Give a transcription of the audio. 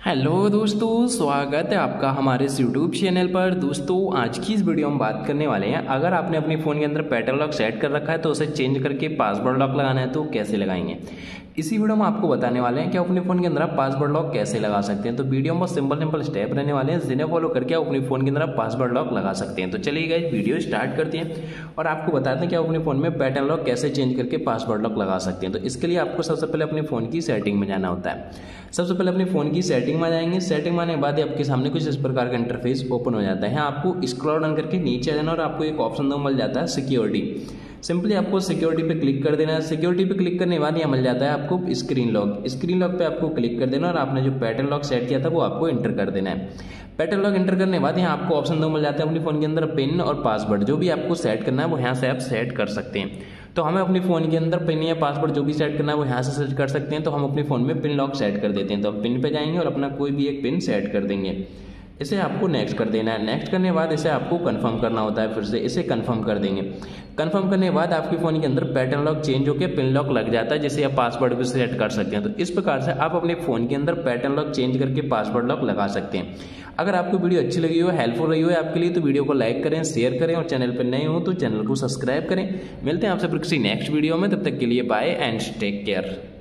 Hello दोस्तों, स्वागत है आपका हमारे इस यूट्यूब चैनल पर। दोस्तों, आज की इस वीडियो में बात करने वाले हैं, अगर आपने अपनी फ़ोन के अंदर पैटर्न लॉक सेट कर रखा है तो उसे चेंज करके पासवर्ड लॉक लगाना है तो कैसे लगाएंगे। इसी वीडियो में आपको बताने वाले हैं कि अपने फ़ोन के अंदर आप पासवर्ड लॉक कैसे लगा सकते हैं। तो वीडियो में सिंपल स्टेप रहने वाले हैं, जिन्हें फॉलो करके आप अपने फ़ोन के अंदर आप पासवर्ड लॉक लगा सकते हैं। तो चलिए गाइस, वीडियो स्टार्ट करते हैं और आपको बताते हैं कि आप अपने फ़ोन में पैटर्न लॉक कैसे चेंज करके पासवर्ड लॉक लगा सकते हैं। तो इसके लिए आपको सबसे पहले अपने फ़ोन की सेटिंग में जाना होता है। सबसे पहले अपने फ़ोन की सेटिंग में जाएंगे। सेटिंग में आने के बाद आपके सामने कुछ इस प्रकार का इंटरफेस ओपन हो जाता है। आपको स्क्रॉल डाउन करके नीचे आ जाना और आपको एक ऑप्शन दो मिल जाता है सिक्योरिटी। सिंपली आपको सिक्योरिटी पे क्लिक कर देना है। सिक्योरिटी पे क्लिक करने के बाद यहाँ मिल जाता है आपको स्क्रीन लॉक। स्क्रीन लॉक पे आपको क्लिक कर देना और आपने जो पैटर्न लॉक सेट किया था वो आपको एंटर कर देना है। पैटर्न लॉक एंटर करने के बाद यहाँ आपको ऑप्शन दो मिल जाता है अपने फ़ोन के अंदर पिन और पासवर्ड। जो भी आपको सेट करना है वो यहाँ से आप सेट कर सकते हैं। तो हमें अपने फ़ोन के अंदर पिन या पासवर्ड जो भी सेट करना है वो यहाँ से सेट कर सकते हैं। तो हम अपने फ़ोन में पिन लॉक सेट कर देते हैं। तो हम पिन पे जाएंगे और अपना कोई भी एक पिन सेट कर देंगे। इसे आपको नेक्स्ट कर देना है। नेक्स्ट करने के बाद इसे आपको कंफर्म करना होता है। फिर से इसे कंफर्म कर देंगे। कंफर्म करने के बाद आपके फ़ोन के अंदर पैटर्न लॉक चेंज होकर पिन लॉक लग जाता है, जिसे आप पासवर्ड भी सेट कर सकते हैं। तो इस प्रकार से आप अपने फ़ोन के अंदर पैटर्न लॉक चेंज करके पासवर्ड लॉक लगा सकते हैं। अगर आपको वीडियो अच्छी लगी हो, हेल्पफुल रही हो आपके लिए, तो वीडियो को लाइक करें, शेयर करें और चैनल पर नए हो तो चैनल को सब्सक्राइब करें। मिलते हैं आपसे फिर किसी नेक्स्ट वीडियो में। तब तक के लिए बाय एंड टेक केयर।